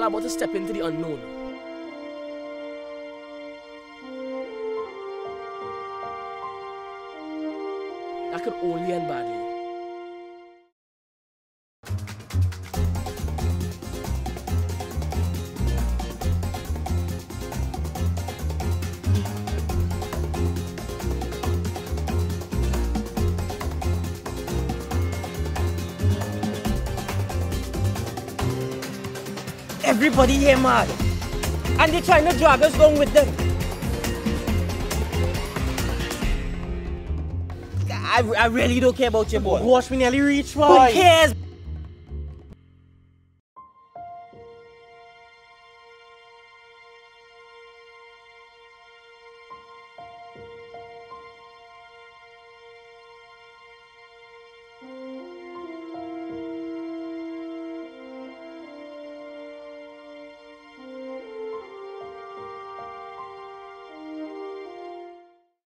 are about to step into the unknown. That could only end badly. Everybody here mad, and they're trying to drag us down with them. I really don't care about your boy. Watch me nearly reach, boy. Who cares,